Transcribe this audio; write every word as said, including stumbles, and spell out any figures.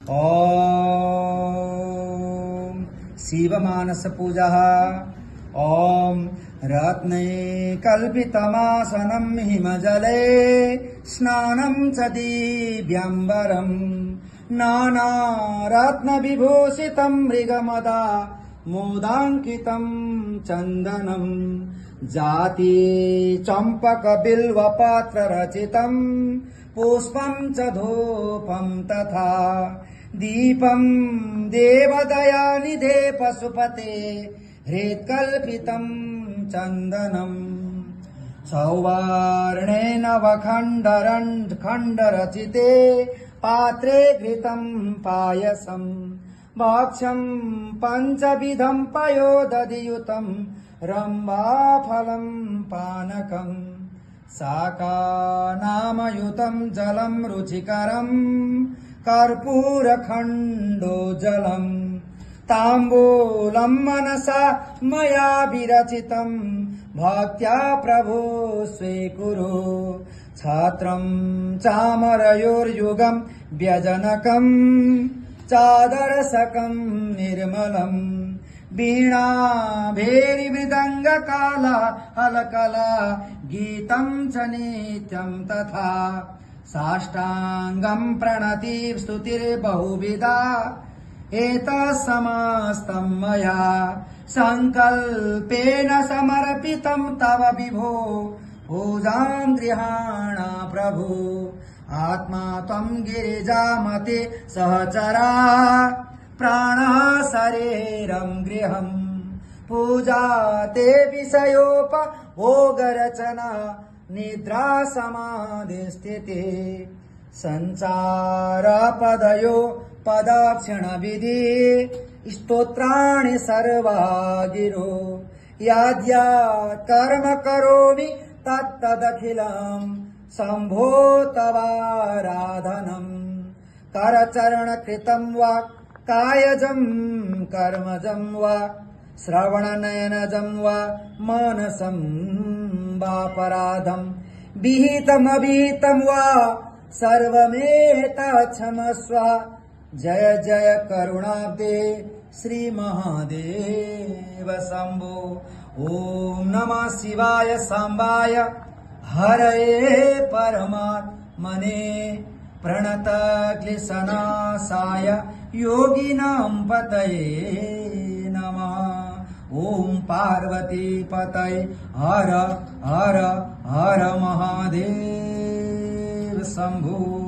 ॐ शिवमानस पूजा। ॐ रत्नै कल्पितमासनं हिमजले स्नानं च दिव्यम्बरं नानारत्नविभूषितं मृगमदा मोदाङ्कितं चन्दनं जाति चम्पक बिल्वपत्र रचितं पुष्पं च धूपं तथा दीपं देवदयानिधे पशुपते हृत्कल्पितं चन्दनं सौवर्णे नवखण्डरखण्डरचिते पात्रे घृतं पायसं भक्ष्यं पञ्चविधं पयोदधियुतं रम्भाफलं पानकं शाकानामयुतं जलं रुचिकरं कर्पूरखण्डोज्ज्वलम् ताम्बूलं मनसा मया विरचितं भक्त्या प्रभो स्वीकुरु छत्रं चामरयोर्युगं व्यजनकं चादरसकं निर्मलं वीणा भेरिमृदङ्गकाला हलकला गीतं च नित्यं तथा साष्टाङ्गं प्रणति स्तुतिर्बहुविधा एतत्समस्तं मया संकल्पेन समर्पितं तव विभो पूजां गृहाण प्रभु आत्मा त्वं गिरिजामते सहचरा प्राणः शरीरं गृहं पूजा ते विषयोपभोगरचना निद्रा समाधिस्थिते संचारपदयो पदाक्षणविधि स्तोत्राणि सर्वा गिरो याद्यात् कर्म करोमि तत्तदखिलं शम्भो तवाराधनम् करचरणकृतं वा कायजं कर्मजं वा श्रवणनयनजं वा मानसं वापराधं विहितमविहितं वा सर्वमेतत् क्षमस्व जय जय करुणाब्दे श्री महादेव शंभो। ओम नमः शिवाय सांबाय हरये परमात्मने प्रणतक्लेशनाशाय योगिनां पतये नमः। ओम पार्वती पतये हर हर हर महादेव शंभो।